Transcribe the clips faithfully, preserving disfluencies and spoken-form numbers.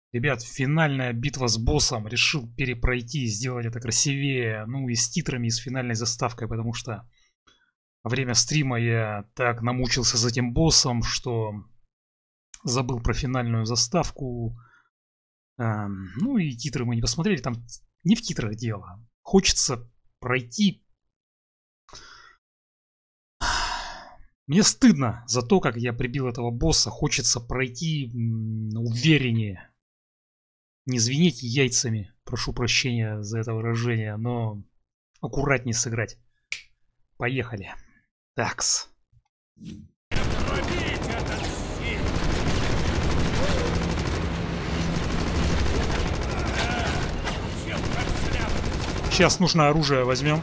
Ребят, финальная битва с боссом. Решил перепройти, сделать это красивее. Ну и с титрами, и с финальной заставкой, потому что во время стрима я так намучился за этим боссом, что забыл про финальную заставку. Эм, ну и титры мы не посмотрели. Там не в титрах дело. Хочется пройти. Мне стыдно за то, как я прибил этого босса. Хочется пройти увереннее. Не звенеть яйцами, прошу прощения за это выражение, но аккуратнее сыграть. Поехали. Такс. Сейчас нужно оружие возьмем.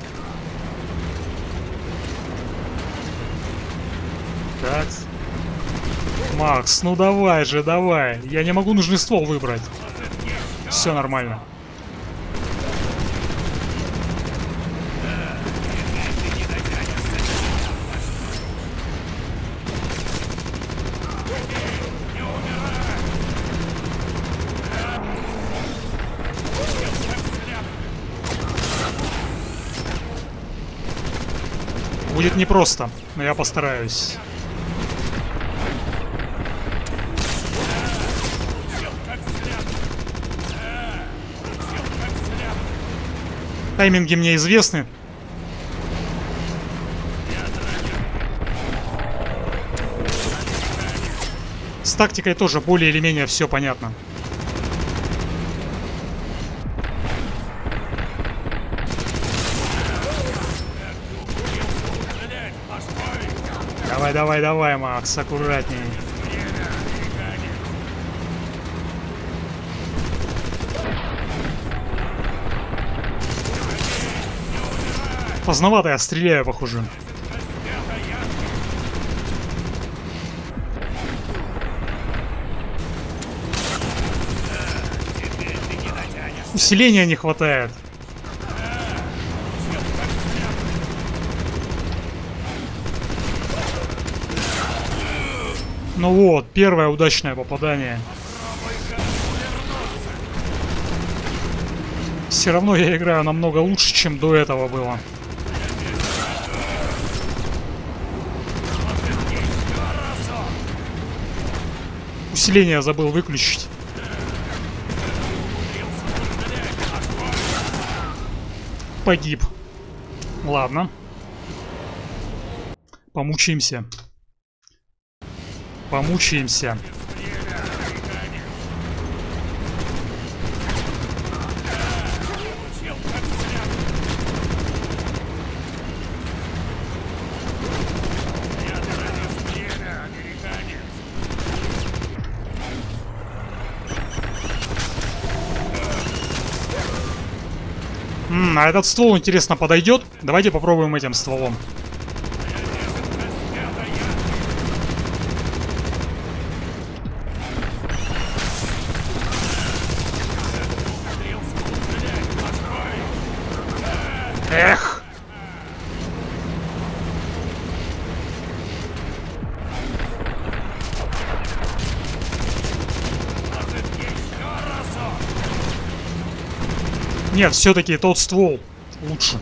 Так. Макс, ну давай же, давай. Я не могу нужный ствол выбрать. Все нормально. Будет непросто, но я постараюсь. Тайминги мне известны. С тактикой тоже более или менее все понятно. Давай, давай, давай, Макс, аккуратней. Поздновато я стреляю, похоже. Усиления не хватает. Ну вот, первое удачное попадание. Все равно я играю намного лучше, чем до этого было. Усиление забыл выключить. Погиб. Ладно. Помучаемся. Помучаемся. М-м, а этот ствол, интересно, подойдет? Давайте попробуем этим стволом. Эх! Нет, все-таки тот ствол лучше.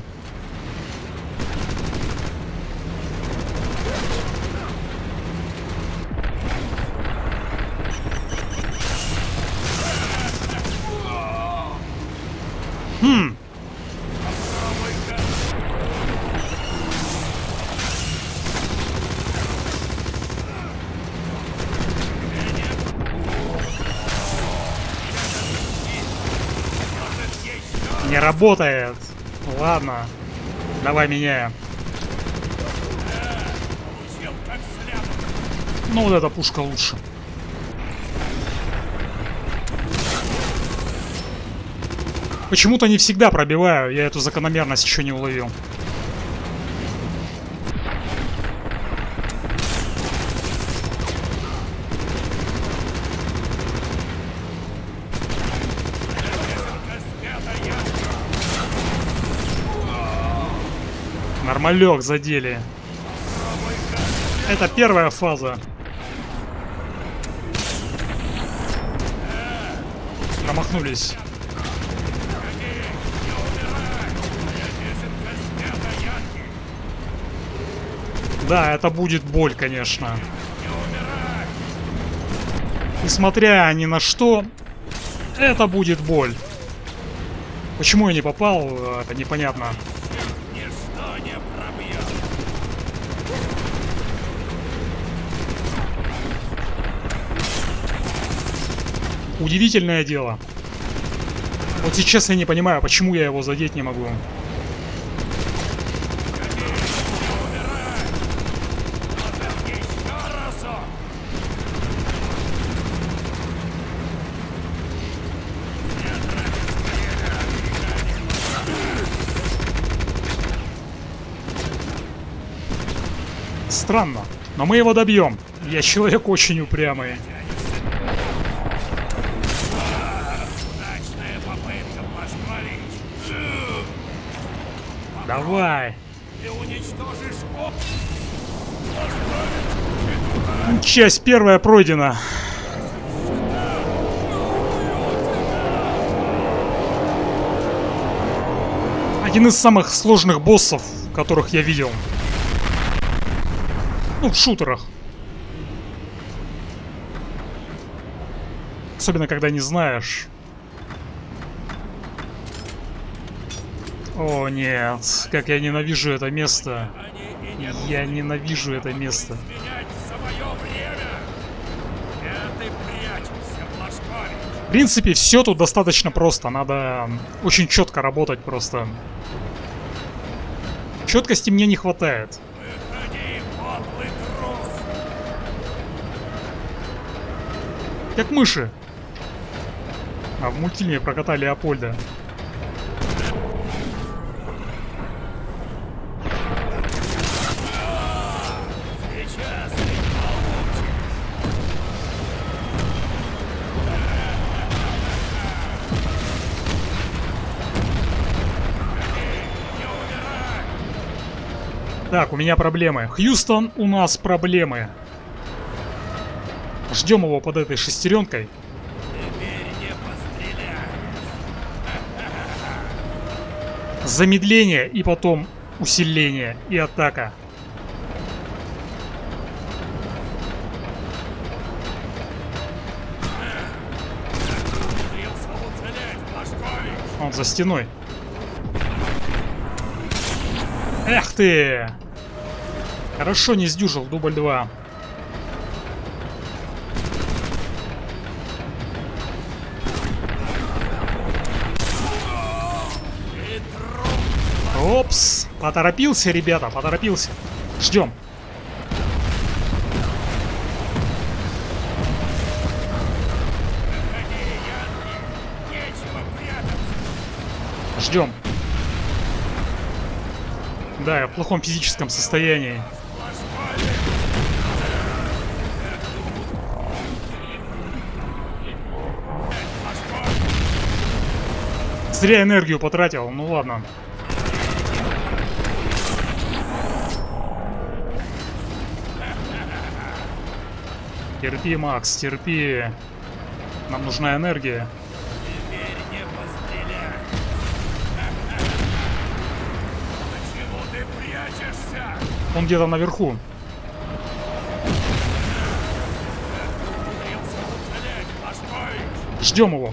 Хм. Не работает. Ладно. Давай меняем. Ну вот эта пушка лучше. Почему-то не всегда пробиваю. Я эту закономерность еще не уловил. Нормалек задели. Это первая фаза. Промахнулись. Да, это будет боль, конечно. Несмотря ни на что, это будет боль. Почему я не попал, это непонятно. Удивительное дело. Вот сейчас я не понимаю, почему я его задеть не могу. Странно, но мы его добьем. Я человек очень упрямый. Давай. Часть первая пройдена. Один из самых сложных боссов, которых я видел. Ну, в шутерах. Особенно, когда не знаешь. О, нет. Как я ненавижу это место. Я ненавижу это место. В принципе, все тут достаточно просто. Надо очень четко работать просто. Четкости мне не хватает. Как мыши. А в мультфильме про кота Леопольда. Так, у меня проблемы. Хьюстон, у нас проблемы. Ждем его под этой шестеренкой. Замедление и потом усиление и атака. Он за стеной. Эх ты! Хорошо не сдюжил, дубль два. Опс! Поторопился, ребята, поторопился. Ждем. Ждем. Да, я в плохом физическом состоянии. Зря энергию потратил, ну ладно. Терпи, Макс, терпи. Нам нужна энергия. Он где-то наверху. Ждем его.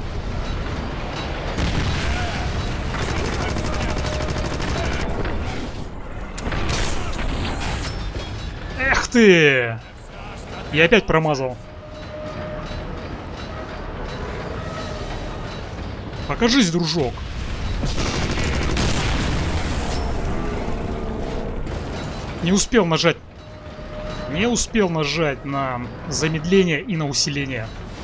Эх ты! Я опять промазал. Покажись, дружок. Не успел нажать. Не успел нажать на замедление и на усиление.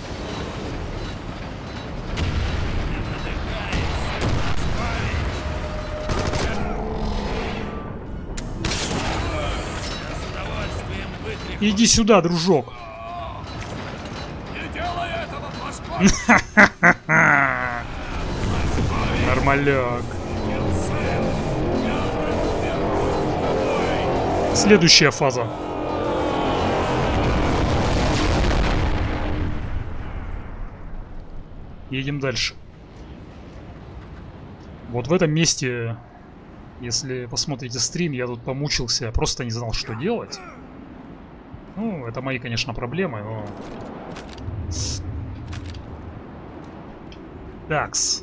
Иди сюда, дружок. Нормаляк. Следующая фаза. Едем дальше. Вот в этом месте, если посмотрите стрим, я тут помучился, просто не знал, что делать. Ну, это мои, конечно, проблемы, но... Такс.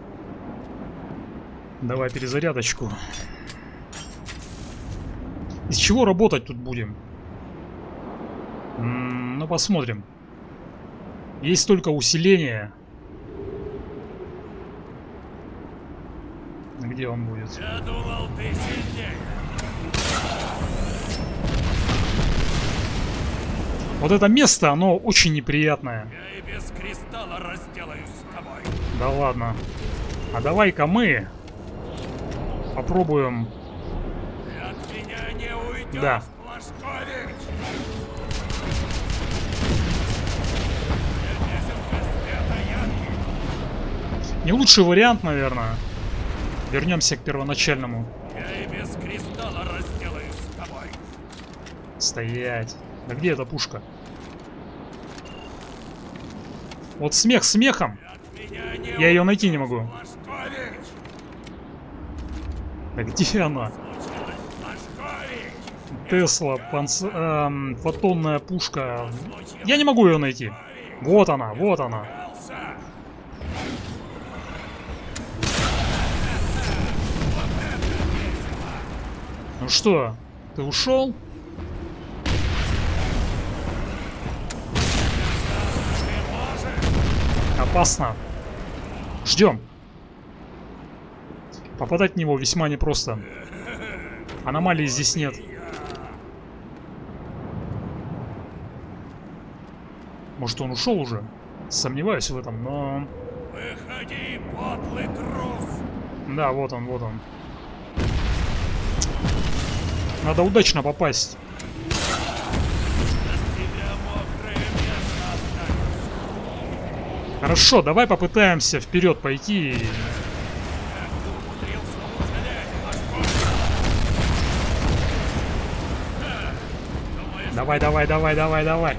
Давай перезарядочку. Из чего работать тут будем? М-м, ну, посмотрим. Есть только усиление. Где он будет? Я думал, ты сильнее. Вот это место, оно очень неприятное. Я и без кристалла разделаюсь с тобой. Да ладно. А давай-ка мы попробуем. Ты от меня не уйдешь, Да. Блажкович. Я песенка света яркий. Не лучший вариант, наверное. Вернемся к первоначальному. Я и без кристалла разделаюсь с тобой. Стоять. Да где эта пушка? Вот смех смехом. Ты от меня не Я ее найти не могу. Блажкович. Да где она? Случилось, Блажкович. Тесла, панц... эм, фотонная пушка. Я не могу ее найти. Вот она, вот она. Пался. Ну что, ты ушел? Опасно. Ждем. Попадать в него весьма непросто. Аномалий здесь нет. Может, он ушел уже? Сомневаюсь в этом, но... Выходи, подлый трус. Да, вот он, вот он. Надо удачно попасть. Тебя мокрое место останется. Хорошо, давай попытаемся вперед пойти. Умудрился уцелеть, Блажкович. Думаешь, Давай, давай, давай, давай, давай.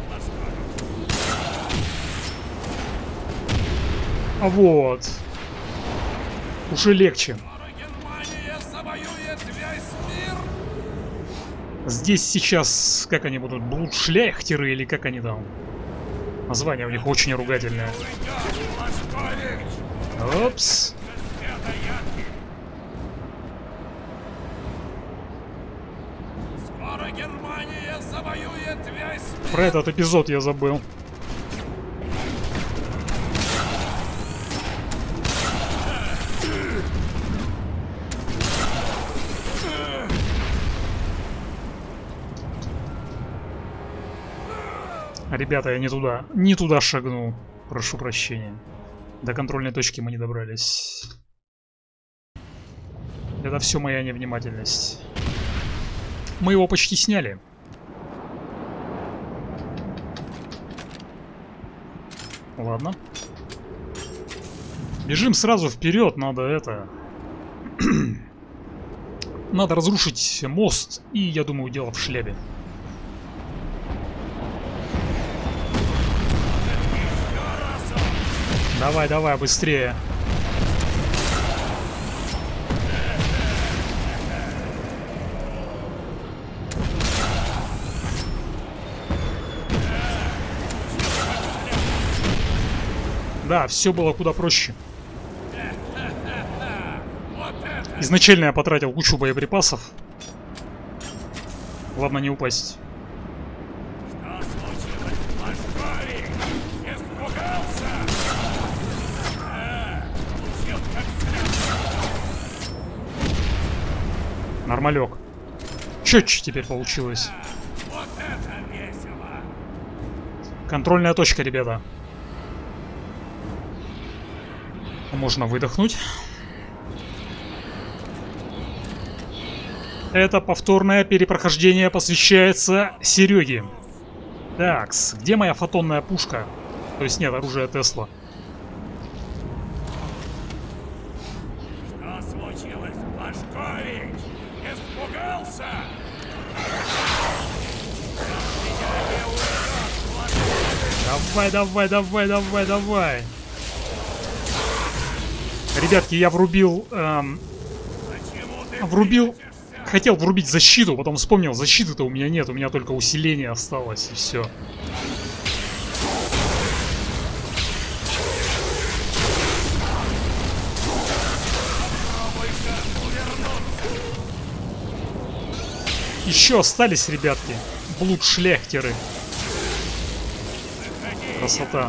А вот. Уже легче. скоро Германия завоюет весь мир. Здесь сейчас, как они будут, блудшляхтеры или как они там? Название у них очень ругательное. Уйдешь, Блажкович. Опс. Света яркий. Скоро Германия завоюет весь мир. Про этот эпизод я забыл. Ребята, я не туда, не туда шагнул. Прошу прощения. До контрольной точки мы не добрались. Это все моя невнимательность. Мы его почти сняли. Ладно. Бежим сразу вперед, надо это... Надо разрушить мост, и, я думаю, дело в шляпе. Давай, давай, быстрее. Да, все было куда проще. Изначально я потратил кучу боеприпасов. Главное не упасть. Что случилось, Блажкович? Испугался? А, получил как следует. Нормалек. Четче теперь получилось. Вот это весело. Контрольная точка, ребята. Можно выдохнуть. Это повторное перепрохождение посвящается Сереге. Такс, где моя фотонная пушка? То есть нет, оружие Тесла. Что случилось, Блажкович? Испугался? Давай, давай, давай, давай, давай. Ребятки, я врубил... Эм, врубил... Хотел врубить защиту, потом вспомнил, защиты-то у меня нет, у меня только усиление осталось, и все. Еще остались, ребятки, блудшляхтеры. Красота.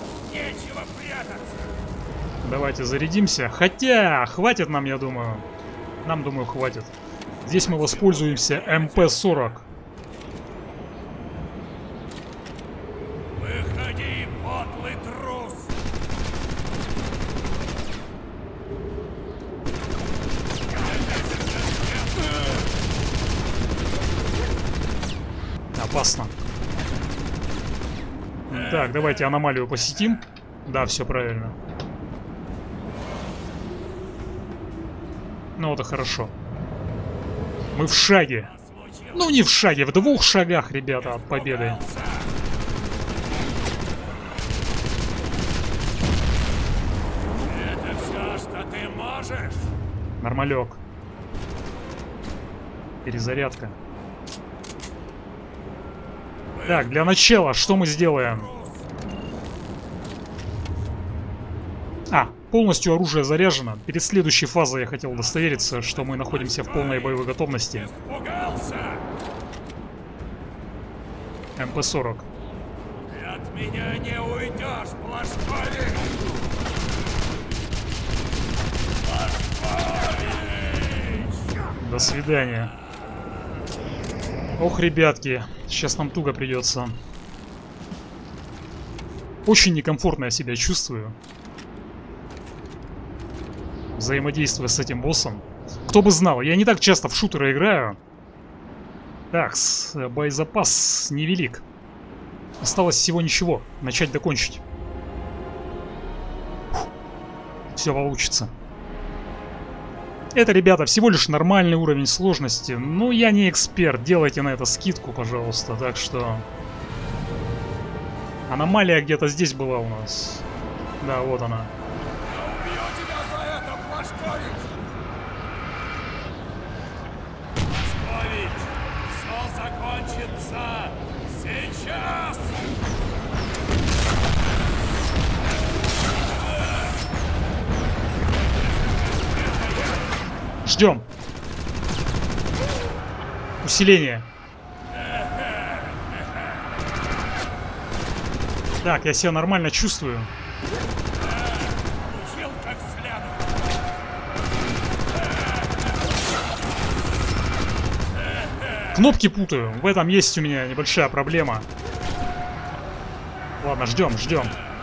Давайте зарядимся. Хотя, хватит нам, я думаю. Нам, думаю, хватит. Здесь мы воспользуемся эм пэ сорок. Выходи, подлый трус! Опасно. Так, давайте аномалию посетим. Да, все правильно. Ну, это хорошо. Мы в шаге. Ну, не в шаге, в двух шагах, ребята, от победы. Это все, что ты можешь? Нормалек. Перезарядка. Так, для начала, что мы сделаем? А, полностью оружие заряжено. Перед следующей фазой я хотел удостовериться, что мы находимся в полной боевой готовности. эм пэ сорок. Ты от меня не уйдешь, Блажкович! До свидания. Ох, ребятки, сейчас нам туго придется. Очень некомфортно я себя чувствую, взаимодействуя с этим боссом. Кто бы знал, я не так часто в шутеры играю. Так, боезапас невелик. Осталось всего ничего. Начать докончить. Все получится. Это, ребята, всего лишь нормальный уровень сложности. Ну, я не эксперт. Делайте на это скидку, пожалуйста. Так что... Аномалия где-то здесь была у нас. Да, вот она. Я убью тебя за это, Блажкович! Блажкович, все закончится сейчас! Ждем. Усиление. Так, я себя нормально чувствую. Учил как следует. Кнопки путаю. В этом есть у меня небольшая проблема. Ладно, ждем, ждем.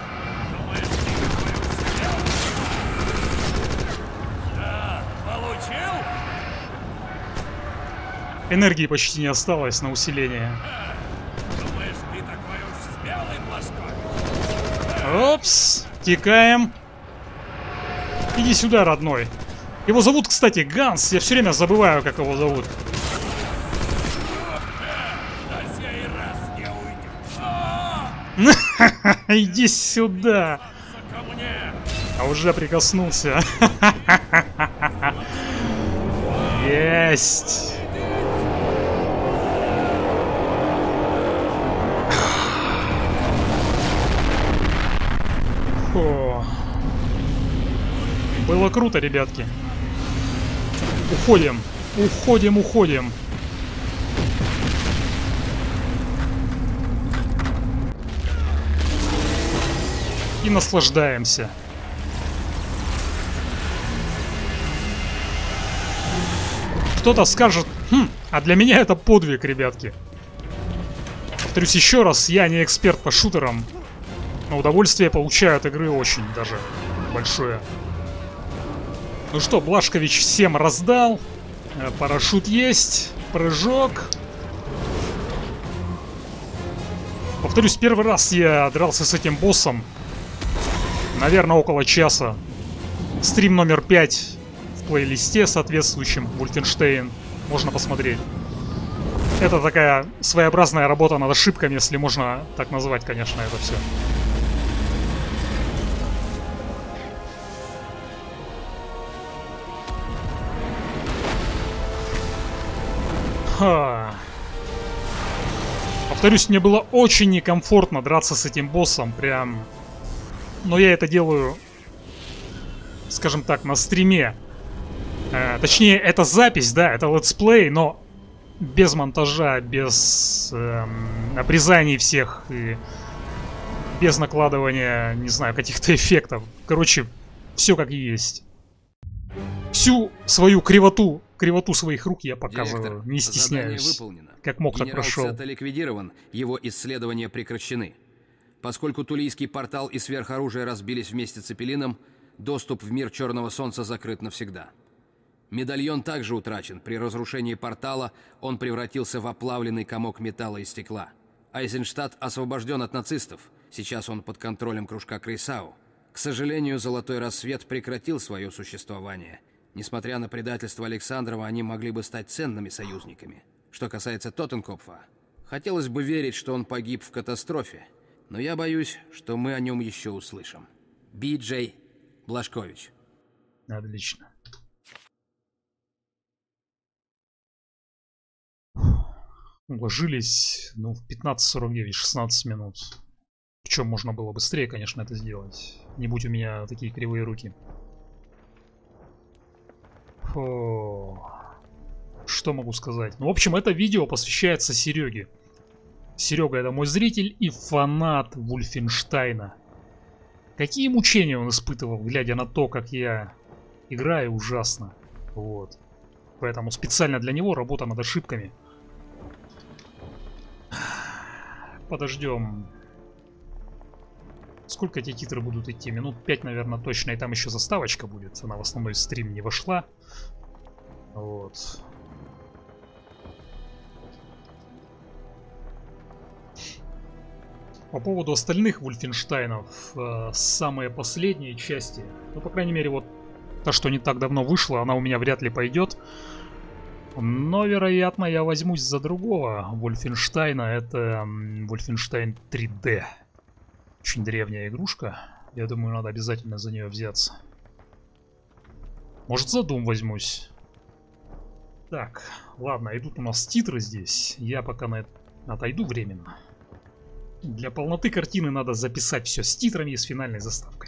Получил? Энергии почти не осталось на усиление. Думаешь, ты такой уж смелый, Блажкович? Опс, текаем. Иди сюда, родной. Его зовут, кстати, Ганс. Я все время забываю, как его зовут. На сей раз не уйдешь. А, Иди сюда. ко мне! А уже прикоснулся. Есть. Фу. Было круто, ребятки. Уходим. Уходим, уходим. И наслаждаемся. Кто-то скажет, хм, а для меня это подвиг, ребятки. Повторюсь еще раз, я не эксперт по шутерам, но удовольствие получаю от игры очень даже большое. Ну что, Блажкович всем раздал. Парашют есть, прыжок. Повторюсь, первый раз я дрался с этим боссом. Наверное, около часа. Стрим номер пять в плейлисте соответствующем, Wolfenstein. Можно посмотреть. Это такая своеобразная работа над ошибками, если можно так назвать, конечно, это все. Ха. Повторюсь, мне было очень некомфортно драться с этим боссом. Прям... Но я это делаю, скажем так, на стриме. Э, точнее, это запись, да, это летсплей, но без монтажа, без э, обрезаний всех и без накладывания, не знаю, каких-то эффектов. Короче, все как есть. Всю свою кривоту, кривоту своих рук я показываю, Директор, не стесняюсь. задание выполнено. Как мог, так Генерал прошел. Цета ликвидирован, его исследования прекращены. Поскольку Тулийский портал и сверхоружие разбились вместе с Цепелином, доступ в мир Черного Солнца закрыт навсегда. Медальон также утрачен. При разрушении портала он превратился в оплавленный комок металла и стекла. Айзенштадт освобожден от нацистов. Сейчас он под контролем кружка Крейсау. К сожалению, Золотой Рассвет прекратил свое существование. Несмотря на предательство Александрова, они могли бы стать ценными союзниками. Что касается Тоттенкопфа, хотелось бы верить, что он погиб в катастрофе, но я боюсь, что мы о нем еще услышим. Би Джей Блажкович. Отлично. Уложились, ну, в пятнадцать сорок девять, шестнадцать минут. Причем можно было быстрее, конечно, это сделать. Не будь у меня такие кривые руки. Фу. Что могу сказать? Ну, в общем, это видео посвящается Сереге. Серега — это мой зритель и фанат Вольфенштайна. Какие мучения он испытывал, глядя на то, как я играю, ужасно. Вот. Поэтому специально для него работа над ошибками. Подождем. Сколько эти титры будут идти? Минут пять, наверное, точно. И там еще заставочка будет. Она в основной стрим не вошла. Вот. По поводу остальных Вольфенштайнов, э, самые последние части, ну, по крайней мере, вот та, что не так давно вышла, она у меня вряд ли пойдет. Но, вероятно, я возьмусь за другого Вольфенштайна. Это Вольфенштайн три дэ. Очень древняя игрушка. Я думаю, надо обязательно за нее взяться. Может, за Doom возьмусь. Так, ладно, идут у нас титры здесь. Я пока на это отойду временно. Для полноты картины надо записать все с титрами и с финальной заставкой.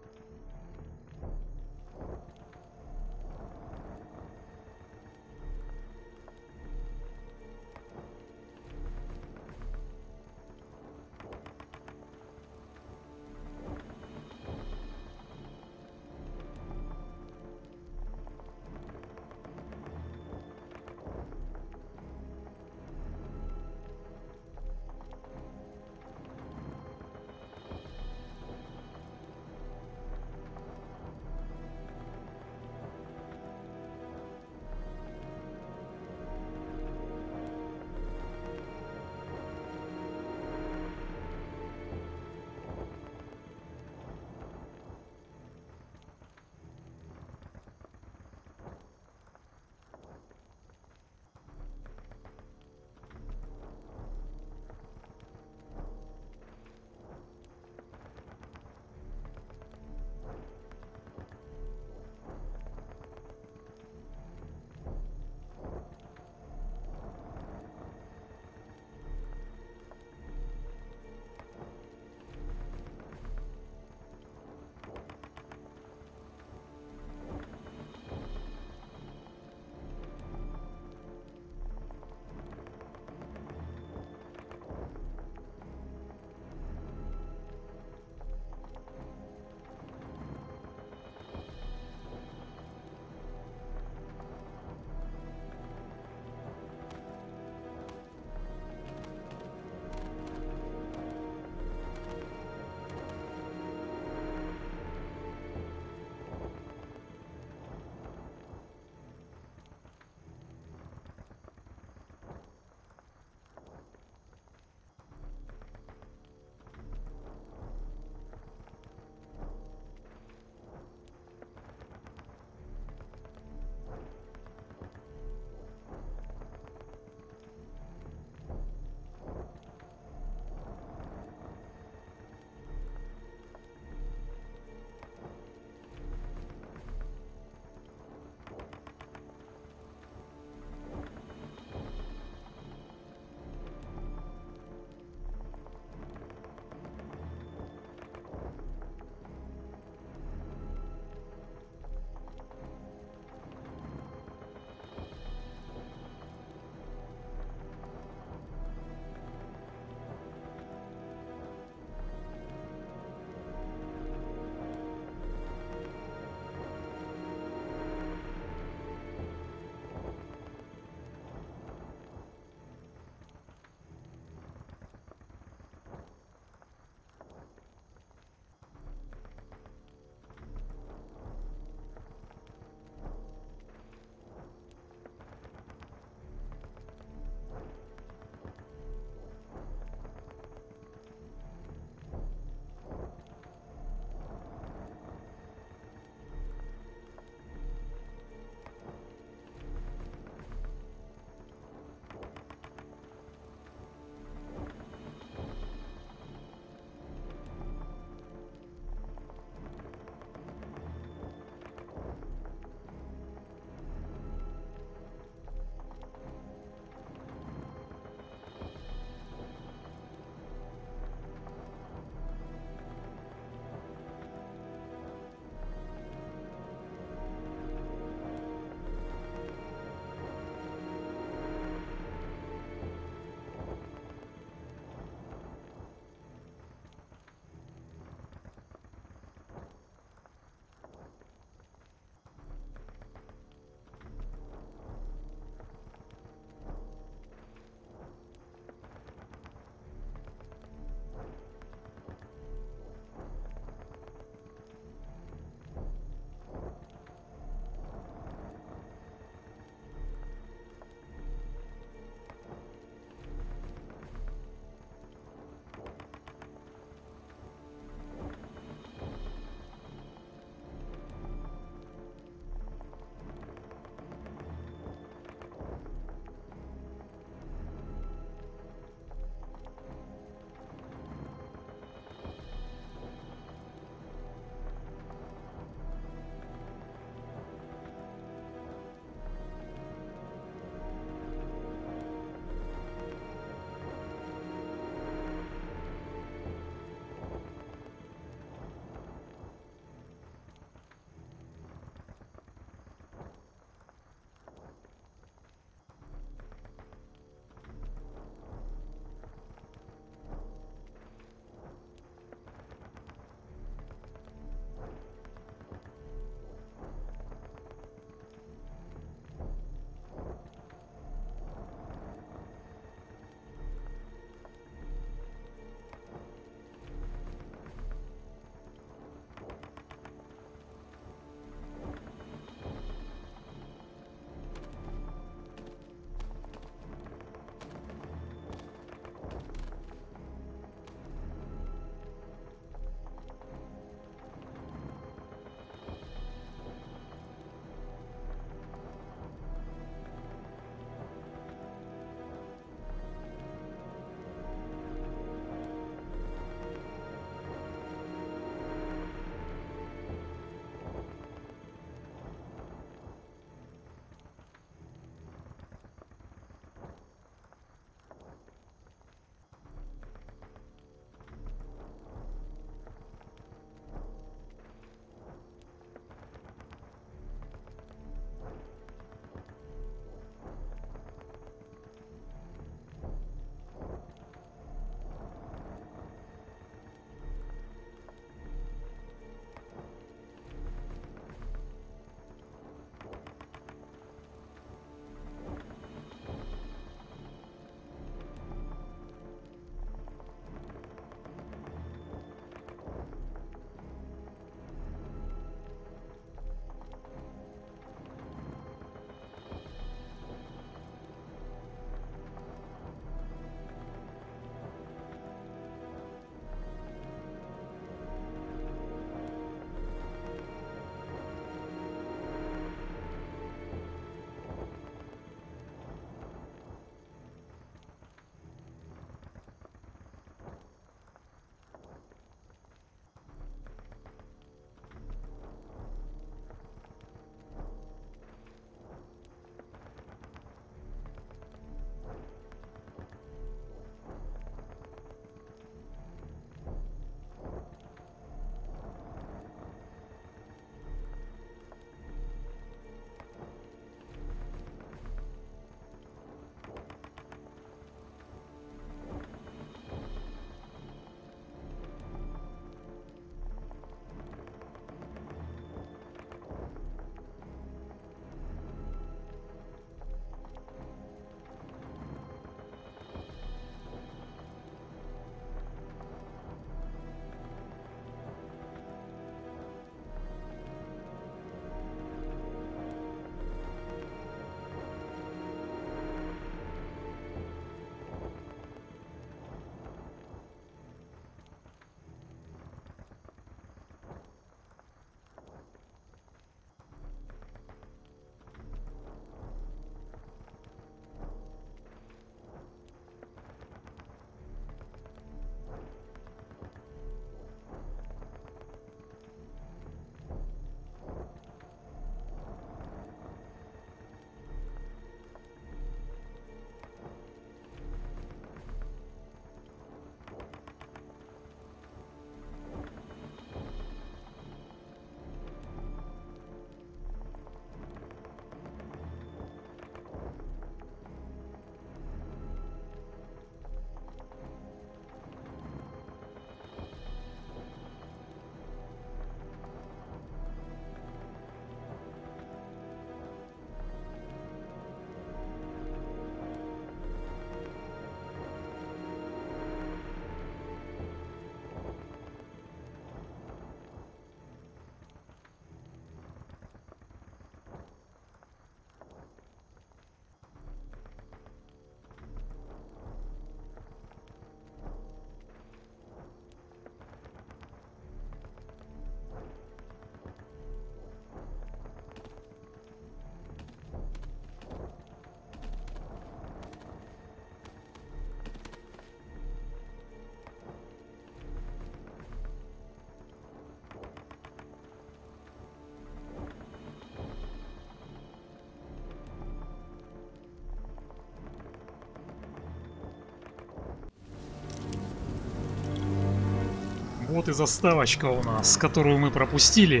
Вот и заставочка у нас, которую мы пропустили.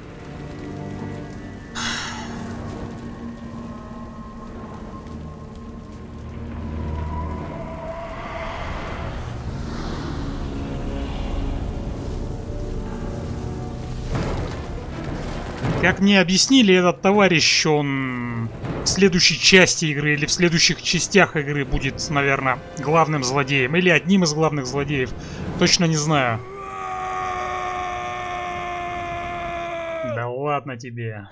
Как мне объяснили, этот товарищ, он в следующей части игры или в следующих частях игры будет, наверное, главным злодеем. Или одним из главных злодеев. Точно не знаю. Да ладно тебе.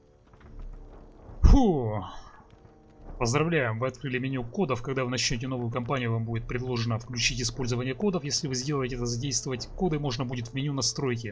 Фу. Поздравляем, вы открыли меню кодов. Когда вы начнете новую кампанию, вам будет предложено включить использование кодов. Если вы сделаете это, задействовать коды можно будет в меню настройки.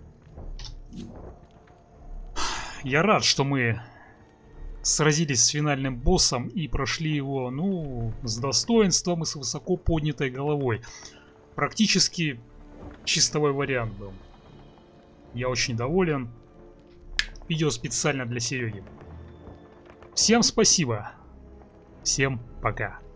Я рад, что мы сразились с финальным боссом и прошли его, ну, с достоинством и с высоко поднятой головой. Практически чистовой вариант был. Я очень доволен. Видео специально для Сереги. Всем спасибо. Всем пока.